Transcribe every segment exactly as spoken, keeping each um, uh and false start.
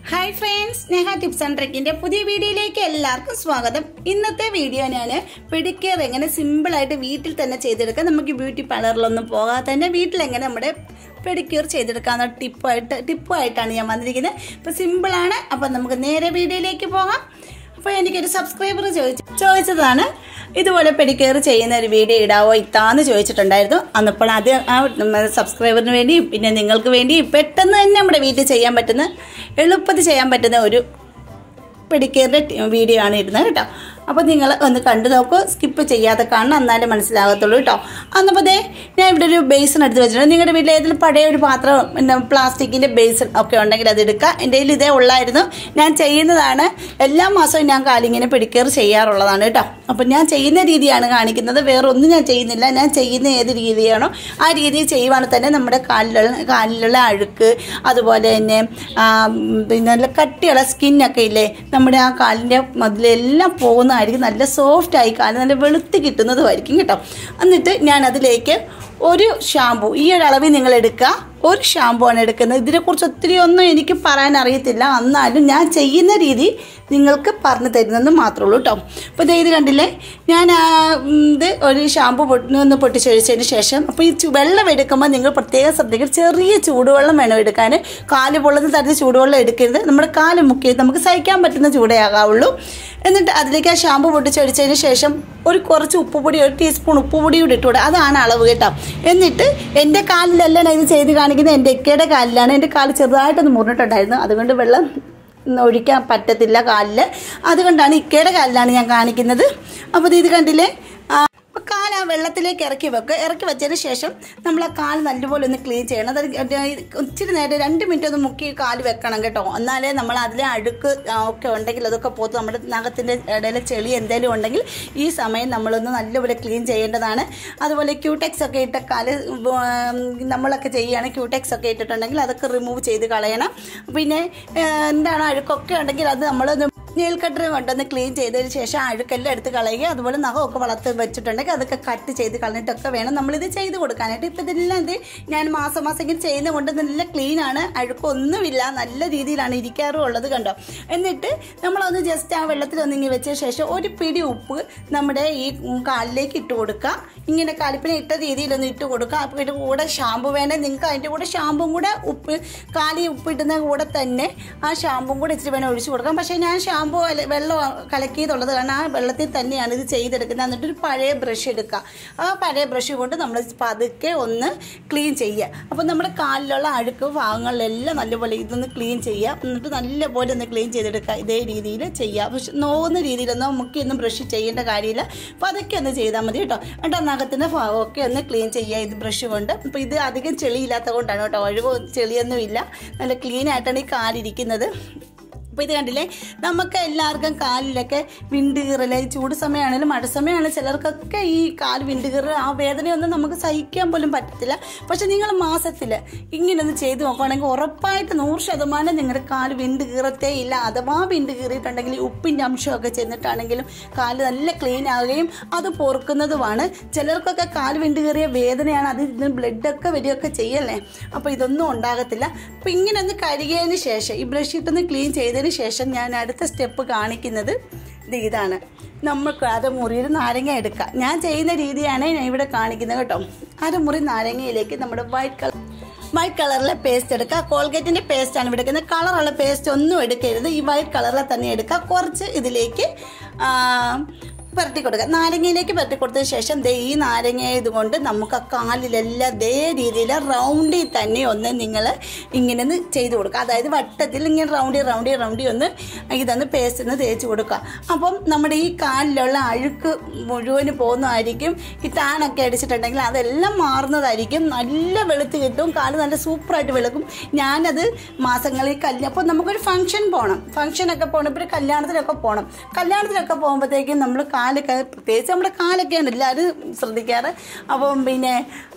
Hi friends, Sneha tips and ട്രിക്കിന്റെ പുതിയ വീഡിയോയിലേക്ക് എല്ലാവർക്കും സ്വാഗതം. ഇന്നത്തെ വീഡിയോ ഞാൻ പെഡിക്യൂർ എങ്ങനെ സിമ്പിളായിട്ട് വീട്ടിൽ തന്നെ ചെയ്തെടുക്കാം, നമുക്ക് ബ്യൂട്ടി പാർലറിലൊന്നും പോകാതെ തന്നെ വീട്ടിൽ എങ്ങനെ നമ്മുടെ പെഡിക്യൂർ ചെയ്തെടുക്കാവുന്ന ടിപ്പായിട്ട് ടിപ്പായിട്ടാണ് ഞാൻ വന്നിരിക്കുന്നത്. അപ്പോൾ സിമ്പിളാണ്. അപ്പം നമുക്ക് നേരെ വീഡിയോയിലേക്ക് പോകാം. അപ്പോൾ എനിക്കൊരു സബ്സ്ക്രൈബർ ചോദിച്ചു ചോദിച്ചതാണ് ഇതുപോലെ പെഡിക്യൂർ ചെയ്യുന്ന ഒരു വീഡിയോ ഇടാവോ ഇത്താന്ന് ചോദിച്ചിട്ടുണ്ടായിരുന്നു. അന്നപ്പോൾ അത് ആ സബ്സ്ക്രൈബറിന് വേണ്ടി പിന്നെ നിങ്ങൾക്ക് വേണ്ടി പെട്ടെന്ന് തന്നെ നമ്മുടെ വീട്ടിൽ ചെയ്യാൻ പറ്റുന്ന എളുപ്പത്തിൽ ചെയ്യാൻ പറ്റുന്ന ഒരു പെഡിക്യൂറിൻ്റെ വീഡിയോ ആണ് ഇടുന്നത് കേട്ടോ. അപ്പോൾ നിങ്ങൾ ഒന്ന് കണ്ടു നോക്കൂ, സ്കിപ്പ് ചെയ്യാതെ കാണണം, എന്നാലും മനസ്സിലാകത്തുള്ളൂ കേട്ടോ. അന്നപ്പോൾ ദേ ഞാൻ ഇവിടെ ഒരു ബേസൺ എടുത്ത് വെച്ചിട്ടുണ്ട്. നിങ്ങളുടെ വീട്ടിൽ ഏതെങ്കിലും പഴയ ഒരു പാത്രം പിന്നെ പ്ലാസ്റ്റിക്കിൻ്റെ ബേസൺ ഒക്കെ ഉണ്ടെങ്കിൽ അത് എടുക്കുക. എൻ്റെ കയ്യിൽ ഇതേ ഉള്ളായിരുന്നു. ഞാൻ ചെയ്യുന്നതാണ്, എല്ലാ മാസവും ഞാൻ കാലിങ്ങനെ പെഡിക്യൂർ ചെയ്യാറുള്ളതാണ് കേട്ടോ. അപ്പം ഞാൻ ചെയ്യുന്ന രീതിയാണ് കാണിക്കുന്നത്, വേറെ ഒന്നും ഞാൻ ചെയ്യുന്നില്ല. ഞാൻ ചെയ്യുന്ന ഏത് രീതിയാണോ ആ രീതിയിൽ ചെയ്യുവാണെങ്കിൽ തന്നെ നമ്മുടെ കാലിലുള്ള കാലിലുള്ള അഴുക്ക്, അതുപോലെ തന്നെ പിന്നെ നല്ല കട്ടിയുള്ള സ്കിന്നൊക്കെ ഇല്ലേ നമ്മുടെ ആ കാലിൻ്റെ മതിലെല്ലാം പോകുന്ന നല്ല സോഫ്റ്റായി കാലം നല്ല വെളുത്ത് കിട്ടുന്നതുമായിരിക്കും കേട്ടോ. എന്നിട്ട് ഞാൻ അതിലേക്ക് ഒരു ഷാമ്പു, ഈ ഒരു അളവിൽ നിങ്ങൾ എടുക്കുക, ഒരു ഷാമ്പു ആണ് എടുക്കുന്നത്. ഇതിനെക്കുറിച്ച് ഒത്തിരി ഒന്നും എനിക്ക് പറയാൻ അറിയത്തില്ല, എന്നാലും ഞാൻ ചെയ്യുന്ന രീതി നിങ്ങൾക്ക് പറഞ്ഞു തരുന്നെന്ന് മാത്രമേ ഉള്ളൂ കേട്ടോ. അപ്പോൾ ഇത് ഇത് കണ്ടില്ലേ, ഞാൻ ഇത് ഒരു ഷാമ്പു ഒന്ന് പൊട്ടിച്ചൊഴിച്ചതിന് ശേഷം അപ്പോൾ ഈ വെള്ളം എടുക്കുമ്പോൾ നിങ്ങൾ പ്രത്യേകം ശ്രദ്ധിക്കുക, ചെറിയ ചൂടുവെള്ളം വേണം എടുക്കാൻ. കാല് പൊള്ളുന്ന തരത്തിൽ ചൂടുവെള്ളം എടുക്കരുത്, നമ്മുടെ കാല് മുക്കി നമുക്ക് സഹിക്കാൻ പറ്റുന്ന ചൂടേ ആകാവുള്ളൂ. എന്നിട്ട് അതിലേക്ക് ആ ഷാമ്പു പൊട്ടിച്ചൊഴിച്ചതിന് ശേഷം ഒരു കുറച്ച് ഉപ്പുപൊടി, ഒരു ടീസ്പൂൺ ഉപ്പുപൊടി കൂടി ഇട്ടുകൂടെ, അതാണ് അളവ് കേട്ടോ. എന്നിട്ട് എൻ്റെ കാലിലല്ല ഇത് ചെയ്ത് കാണിക്കുന്നത്, എൻ്റെ എക്കയുടെ കാലിലാണ്. എൻ്റെ കാല് ചെറുതായിട്ടൊന്ന് മുറിഞ്ഞിട്ടുണ്ടായിരുന്നു, അതുകൊണ്ട് വെള്ളം ഒഴിക്കാൻ പറ്റത്തില്ല കാലിൽ, അതുകൊണ്ടാണ് ഇക്കയുടെ കാലിലാണ് ഞാൻ കാണിക്കുന്നത്. അപ്പോൾ ഇത് കണ്ടില്ലേ, കാൽ ആ വെള്ളത്തിലേക്ക് ഇറക്കി വെക്കുക. ഇറക്കി വെച്ചതിന് ശേഷം നമ്മൾ ആ കാൽ നല്ലപോലെ ഒന്ന് ക്ലീൻ ചെയ്യണം. അത് ഇച്ചിരി നേരം രണ്ട് മിനിറ്റ് ഒന്ന് മുക്കി കാല് വെക്കണം കേട്ടോ. എന്നാലേ നമ്മൾ അതിലെ അഴുക്ക് ഒക്കെ ഉണ്ടെങ്കിൽ അതൊക്കെ പോത്ത് നമ്മുടെ നഖത്തിൻ്റെ ഇടയിൽ ചെളി എന്തെങ്കിലും ഉണ്ടെങ്കിൽ ഈ സമയം നമ്മളൊന്ന് നല്ലപോലെ ക്ലീൻ ചെയ്യേണ്ടതാണ്. അതുപോലെ ക്യൂടെക്സ് ഒക്കെ ഇട്ട കാല് നമ്മളൊക്കെ ചെയ്യുകയാണ്, ക്യൂടെക്സ് ഒക്കെ ഇട്ടിട്ടുണ്ടെങ്കിൽ അതൊക്കെ റിമൂവ് ചെയ്ത് കളയണം. പിന്നെ എന്താണ് അഴുക്കൊക്കെ ഉണ്ടെങ്കിൽ അത് നമ്മളൊന്ന് നെയിൽ കട്ടർ കൊണ്ടൊന്ന് ക്ലീൻ ചെയ്തതിന് ശേഷം അഴുക്കെല്ലാം എടുത്ത് കളയുക. അതുപോലെ നഖമൊക്കെ വളർത്ത് വെച്ചിട്ടുണ്ടെങ്കിൽ അതൊക്കെ കട്ട് ചെയ്ത് കളഞ്ഞിട്ടൊക്കെ വേണം നമ്മളിത് ചെയ്ത് കൊടുക്കാനായിട്ട്. ഇപ്പം ഇതെല്ലാം ഇത് ഞാൻ മാസം മാസം ഇങ്ങനെ ചെയ്യുന്നത് കൊണ്ട് നല്ല ക്ലീനാണ്, അഴുക്കൊന്നുമില്ല, നല്ല രീതിയിലാണ് ഇരിക്കാറും ഉള്ളത് കണ്ടോ. എന്നിട്ട് നമ്മളൊന്ന് ജസ്റ്റ് ആ വെള്ളത്തിൽ ഒന്നിങ്ങി വെച്ച ശേഷം ഒരു പിടി ഉപ്പ് നമ്മുടെ ഈ കാലിലേക്ക് ഇട്ട് കൊടുക്കുക. ഇങ്ങനെ കാലിപ്പിനെ ഇട്ട രീതിയിലൊന്ന് ഇട്ട് കൊടുക്കുക. അപ്പോൾ ഇതിൻ്റെ കൂടെ ഷാമ്പു വേണേൽ നിങ്ങൾക്ക് അതിൻ്റെ കൂടെ ഷാമ്പും കൂടെ ഉപ്പ് കാലി ഉപ്പിടുന്ന കൂടെ തന്നെ ആ ഷാമ്പും കൂടെ ഇച്ചിരി വേണം ഒഴിച്ചു കൊടുക്കാം. പക്ഷേ ഞാൻ ഷാമ്പു വെള്ളം കലക്കിയതുള്ളത് കാരണം ആ വെള്ളത്തിൽ തന്നെയാണ് ഇത് ചെയ്തെടുക്കുന്നത്. എന്നിട്ടൊരു പഴയ ബ്രഷ് എടുക്കുക, ആ പഴയ ബ്രഷ് കൊണ്ട് നമ്മൾ പതുക്കെ ഒന്ന് ക്ലീൻ ചെയ്യുക. അപ്പോൾ നമ്മുടെ കാലിലുള്ള അഴുക്ക് ഭാഗങ്ങളിലെല്ലാം നല്ലപോലെ ഇതൊന്ന് ക്ലീൻ ചെയ്യുക. എന്നിട്ട് നല്ലപോലെ ഒന്ന് ക്ലീൻ ചെയ്തെടുക്കുക. ഇതേ രീതിയിൽ ചെയ്യുക. പക്ഷെ നോക്കുന്ന രീതിയിലൊന്നും മുക്കിയൊന്നും ബ്രഷ് ചെയ്യേണ്ട കാര്യമില്ല, പതുക്കെ ഒന്ന് ചെയ്താൽ മതി കേട്ടോ. എന്നിട്ട് നഖത്തിൻ്റെ ഭാഗമൊക്കെ ഒന്ന് ക്ലീൻ ചെയ്യുക ഇത് ബ്രഷ് കൊണ്ട്. അപ്പോൾ ഇത് അധികം ചെളിയില്ലാത്തത് കൊണ്ടാണ് കേട്ടോ, ഒഴിവ് ചെളിയൊന്നും ഇല്ല, നല്ല ക്ലീൻ ആയിട്ടാണ് ഈ കാലിരിക്കുന്നത്. അപ്പോൾ ഇത് കണ്ടില്ലേ, നമുക്ക് എല്ലാവർക്കും കാലിലൊക്കെ വിണ്ട് കീറൽ, ചൂട് സമയമാണെങ്കിലും മഴ സമയമാണെങ്കിലും ചിലർക്കൊക്കെ ഈ കാല് വിണ്ട് കീറൽ ആ വേദനയൊന്നും നമുക്ക് സഹിക്കാൻ പോലും പറ്റത്തില്ല. പക്ഷെ നിങ്ങൾ മാസത്തിൽ ഇങ്ങനൊന്ന് ചെയ്ത് നോക്കുകയാണെങ്കിൽ ഉറപ്പായിട്ട് നൂറ് ശതമാനം നിങ്ങളുടെ കാല് വിണ്ട് കീറത്തേ ഇല്ല. അഥവാ വിണ്ട് കീറിയിട്ടുണ്ടെങ്കിൽ ഉപ്പിൻ്റെ അംശമൊക്കെ ചെന്നിട്ടാണെങ്കിലും കാല് നല്ല ക്ലീൻ ആവുകയും അത് പൊറുക്കുന്നതുമാണ്. ചിലർക്കൊക്കെ കാല് വിണ്ട് കീറിയ വേദനയാണ്, അത് ഇതിന് ബ്ലഡൊക്കെ വരികയൊക്കെ ചെയ്യല്ലേ. അപ്പോൾ ഇതൊന്നും ഉണ്ടാകത്തില്ല. അപ്പോൾ ഇങ്ങനെ ഒന്ന് കഴുകിയതിന് ശേഷം ഈ ബ്രഷ് ഇട്ടൊന്ന് ക്ലീൻ ചെയ്തതിന് ശേഷം ഞാൻ അടുത്ത സ്റ്റെപ്പ് കാണിക്കുന്നത് ഇതാണ്. നമുക്ക് അരമുറി ഒരു നാരങ്ങ എടുക്കാം. ഞാൻ ചെയ്യുന്ന രീതിയാണ് ഞാൻ ഇവിടെ കാണിക്കുന്നത് കേട്ടോ. അരമുറി നാരങ്ങയിലേക്ക് നമ്മുടെ വൈറ്റ് കളർ വൈറ്റ് കളറിലെ പേസ്റ്റ് എടുക്കുക. കോൾഗേറ്റിൻ്റെ പേസ്റ്റാണ് ഇവിടെ എടുക്കുന്നത്. കളറുള്ള പേസ്റ്റ് ഒന്നും എടുക്കരുത്, ഈ വൈറ്റ് കളറിലെ തന്നെ എടുക്കുക. കുറച്ച് ഇതിലേക്ക് പുരട്ടി കൊടുക്കുക. നാരങ്ങയിലേക്ക് പുരട്ടി കൊടുത്തതിന് ശേഷം ദേ ഈ നാരങ്ങ ഇതുകൊണ്ട് നമുക്ക് ആ കാലിലെല്ലാം ദേ രീതിയിൽ റൗണ്ടിൽ തന്നെ ഒന്ന് നിങ്ങൾ ഇങ്ങനെ ഒന്ന് ചെയ്ത് കൊടുക്കുക. അതായത് വട്ടത്തിൽ ഇങ്ങനെ റൗണ്ടി റൗണ്ടി റൗണ്ടി ഒന്ന് ഇതൊന്ന് പേസ്റ്റ് ഒന്ന് തേച്ച് കൊടുക്കുക. അപ്പം നമ്മുടെ ഈ കാലിലുള്ള അഴുക്ക് മുഴുവന് പോകുന്നതായിരിക്കും. ഈ ടാനൊക്കെ അടിച്ചിട്ടുണ്ടെങ്കിൽ അതെല്ലാം മാറുന്നതായിരിക്കും, നല്ല വെളുത്ത് കിട്ടും, കാല് നല്ല സൂപ്പറായിട്ട് വെളുക്കും. ഞാനത് മാസങ്ങളിൽ കല്യാണം അപ്പോൾ നമുക്കൊരു ഫംഗ്ഷൻ പോകണം, ഫംഗ്ഷനൊക്കെ പോകണം, ഇപ്പോൾ ഒരു കല്യാണത്തിനൊക്കെ പോകണം. കല്യാണത്തിനൊക്കെ പോകുമ്പോഴത്തേക്കും നമ്മൾ കാല് കാലൊക്കെ പ്രത്യേകിച്ച് നമ്മുടെ കാലൊക്കെയാണ് എല്ലാവരും ശ്രദ്ധിക്കാറ്. അപ്പം പിന്നെ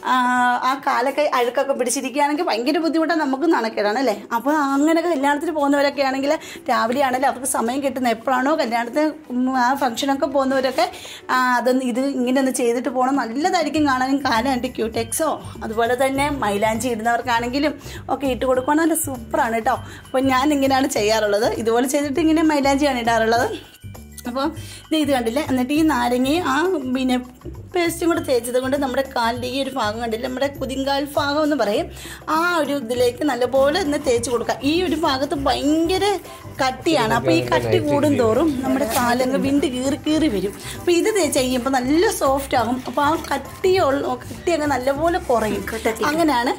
ആ കാലൊക്കെ അഴുക്കൊക്കെ പിടിച്ചിരിക്കുകയാണെങ്കിൽ ഭയങ്കര ബുദ്ധിമുട്ടാണ്, നമുക്ക് നാണക്കേടാണ് അല്ലേ. അപ്പോൾ അങ്ങനെയൊക്കെ കല്യാണത്തിന് പോകുന്നവരൊക്കെ ആണെങ്കിൽ രാവിലെ ആണെങ്കിലും അവർക്ക് സമയം കിട്ടുന്ന എപ്പോഴാണോ കല്യാണത്തിന് ആ ഫംഗ്ഷനൊക്കെ പോകുന്നവരൊക്കെ അതൊന്ന് ഇത് ഇങ്ങനെ ഒന്ന് ചെയ്തിട്ട് പോകണം. നല്ലതായിരിക്കും കാണാനും. കാലുണ്ട് ക്യൂടെക്സോ അതുപോലെ തന്നെ മൈലാഞ്ചി ഇടുന്നവർക്കാണെങ്കിലും ഒക്കെ ഇട്ട് കൊടുക്കുകയാണെങ്കിൽ നല്ല സൂപ്പറാണ് കേട്ടോ. അപ്പോൾ ഞാൻ ഇങ്ങനെയാണ് ചെയ്യാറുള്ളത്. ഇതുപോലെ ചെയ്തിട്ട് ഇങ്ങനെ മൈലാഞ്ചിയാണ് ഇടാറുള്ളത്. അപ്പോൾ ഇത് കണ്ടില്ലേ. എന്നിട്ട് ഈ നാരങ്ങയും ആ പിന്നെ പേസ്റ്റും കൂടെ തേച്ചത് കൊണ്ട് നമ്മുടെ കാലിൻ്റെ ഈ ഒരു ഭാഗം കണ്ടില്ല, നമ്മുടെ കുതിങ്കാൽ ഭാഗം എന്ന് പറയും, ആ ഒരു ഇതിലേക്ക് നല്ലപോലെ ഒന്ന് തേച്ച് കൊടുക്കുക. ഈ ഒരു ഭാഗത്ത് ഭയങ്കര കട്ടിയാണ്. അപ്പോൾ ഈ കട്ടി കൂടും തോറും നമ്മുടെ കാലങ്ങ് വിണ്ട് കീറി കീറി വരും. അപ്പോൾ ഇത് തേച്ച് കഴിയുമ്പോൾ നല്ല സോഫ്റ്റ് ആകും. അപ്പോൾ ആ കട്ടിയുള്ള കട്ടി അങ്ങ് നല്ലപോലെ കുറയും. അങ്ങനെയാണ്.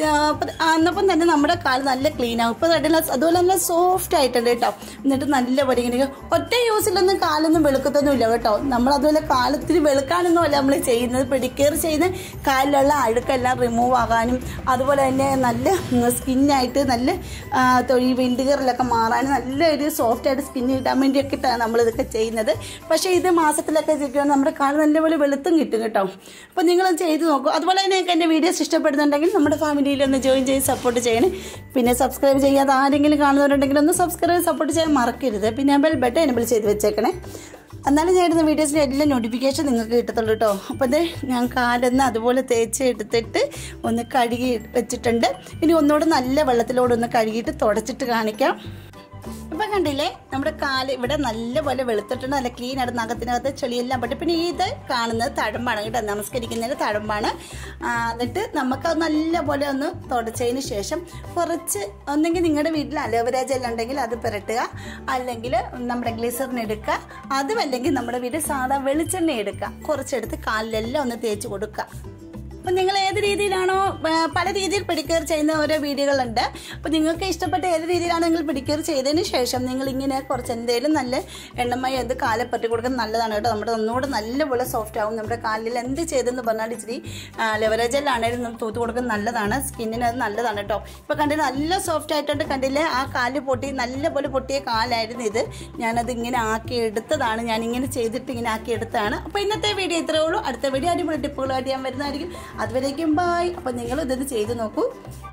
അന്നപ്പം തന്നെ നമ്മുടെ കാല് നല്ല ക്ലീൻ ആകും. ഇപ്പോൾ നല്ല അതുപോലെ നല്ല സോഫ്റ്റ് ആയിട്ടുണ്ട് കേട്ടോ. എന്നിട്ട് നല്ല പടി ഇങ്ങനെ ഒറ്റ യൂസിലൊന്നും കാലൊന്നും വെളുക്കത്തൊന്നുമില്ല കേട്ടോ. നമ്മളതുപോലെ കാലത്തിന് വെളുക്കാനൊന്നും അല്ല നമ്മൾ ചെയ്യുന്നത്. പെഡിക്യൂർ ചെയ്യുന്ന കാലിലുള്ള അഴുക്കെല്ലാം റിമൂവ് ആകാനും അതുപോലെ തന്നെ നല്ല സ്കിന്നായിട്ട് നല്ല തൊഴി വിണ്ടുകീറിലൊക്കെ മാറാനും നല്ലൊരു സോഫ്റ്റായിട്ട് സ്കിന്ന് കിട്ടാൻ വേണ്ടിയൊക്കെയാണ് നമ്മളിതൊക്കെ ചെയ്യുന്നത്. പക്ഷേ ഇത് മാസത്തിലൊക്കെ ചെയ്യുകയാണെങ്കിൽ നമ്മുടെ കാല് നല്ലപോലെ വെളുത്തും കിട്ടും കേട്ടോ. അപ്പോൾ നിങ്ങളത് ചെയ്ത് നോക്കും. അതുപോലെ തന്നെ എനിക്ക് എൻ്റെ വീഡിയോസ് ഇഷ്ടപ്പെടുന്നുണ്ടെങ്കിൽ നമ്മുടെ ഫാമിലി ഒന്ന് ജോയിൻ ചെയ്ത് സപ്പോർട്ട് ചെയ്യണേ. പിന്നെ സബ്സ്ക്രൈബ് ചെയ്യാതെ ആരെങ്കിലും കാണുന്നവരുണ്ടെങ്കിൽ ഒന്ന് സബ്സ്ക്രൈബ് സപ്പോർട്ട് ചെയ്യാൻ മറക്കരുത്. പിന്നെ ബെൽ ബട്ടൺ എനേബിൾ ചെയ്ത് വെച്ചേക്കണേ. എന്നാലും ഞാൻ ഇടുന്ന വീഡിയോസിൻ്റെ എല്ലാ നോട്ടിഫിക്കേഷൻ നിങ്ങൾക്ക് കിട്ടത്തുള്ളൂ കേട്ടോ. അപ്പോൾ ഇത് ഞാൻ കാലൊന്ന് അതുപോലെ തേച്ച് എടുത്തിട്ട് ഒന്ന് കഴുകി വെച്ചിട്ടുണ്ട്. ഇനി ഒന്നുകൂടെ നല്ല വെള്ളത്തിലൂടെ ഒന്ന് കഴുകിയിട്ട് തുടച്ചിട്ട് കാണിക്കാം. ഇപ്പം കണ്ടില്ലേ നമ്മുടെ കാല് ഇവിടെ നല്ലപോലെ വെളുത്തിട്ടുണ്ട്. നല്ല ക്ലീൻ ആയിട്ട് നഖത്തിനകത്ത് ചെളിയെല്ലാം പറ്റും. പിന്നെ ഇത് കാണുന്നത് തഴമ്പാണ് കേട്ടോ, നമസ്കരിക്കുന്നതിന് തഴമ്പാണ്. എന്നിട്ട് നമുക്കത് നല്ലപോലെ ഒന്ന് തുടച്ചതിന് ശേഷം കുറച്ച് ഒന്നെങ്കിൽ നിങ്ങളുടെ വീട്ടിൽ അലോവേര ജെൽ ഉണ്ടെങ്കിൽ അത് പുരട്ടുക, അല്ലെങ്കിൽ നമ്മുടെ ഗ്ലിസറിൻ എടുക്കുക, അതുമല്ലെങ്കിൽ നമ്മുടെ വീട്ടിൽ സാധാ വെളിച്ചെണ്ണ എടുക്കുക, കുറച്ചെടുത്ത് കാലിലെല്ലാം ഒന്ന് തേച്ച് കൊടുക്കുക. അപ്പം നിങ്ങൾ ഏത് രീതിയിലാണോ, പല രീതിയിൽ പെഡിക്യൂർ ചെയ്യുന്ന ഓരോ വീഡിയോകളുണ്ട്. അപ്പോൾ നിങ്ങൾക്ക് ഇഷ്ടപ്പെട്ട ഏത് രീതിയിലാണ് നിങ്ങൾ പെഡിക്യൂർ ചെയ്തതിന് ശേഷം നിങ്ങൾ ഇങ്ങനെ കുറച്ച് എന്തെങ്കിലും നല്ല എണ്ണമായി അത് കാലെ പറ്റി കൊടുക്കുന്നത് നല്ലതാണ് കേട്ടോ. നമ്മുടെ ഒന്നുകൂടെ നല്ലപോലെ സോഫ്റ്റ് ആവും. നമ്മുടെ കാലിൽ എന്ത് ചെയ്തെന്ന് പറഞ്ഞാൽ ഇച്ചിരി ലെവറേജെല്ലാണേലും നമ്മൾ തൂത്ത് കൊടുക്കുന്നത് നല്ലതാണ്. സ്കിന്നിന് അത് നല്ലതാണ് കേട്ടോ. ഇപ്പോൾ കണ്ടില്ല നല്ല സോഫ്റ്റ് ആയിട്ടുണ്ട്. കണ്ടില്ലേ ആ കാല് പൊട്ടി നല്ലപോലെ പൊട്ടിയ കാലായിരുന്നു ഇത്. ഞാനത് ഇങ്ങനെ ആക്കി എടുത്തതാണ്. ഞാനിങ്ങനെ ചെയ്തിട്ട് ഇങ്ങനെ ആക്കി എടുത്തതാണ്. അപ്പോൾ ഇന്നത്തെ വീഡിയോ ഇത്രയേ ഉള്ളൂ. അടുത്ത വീഡിയോ അടിപൊളി ടിപ്പുകളായിട്ട് ഞാൻ വരുന്നതായിരിക്കും. അതുവരേക്കും ബൈ. അപ്പോൾ നിങ്ങൾ ഇതൊന്ന് ചെയ്ത് നോക്കൂ.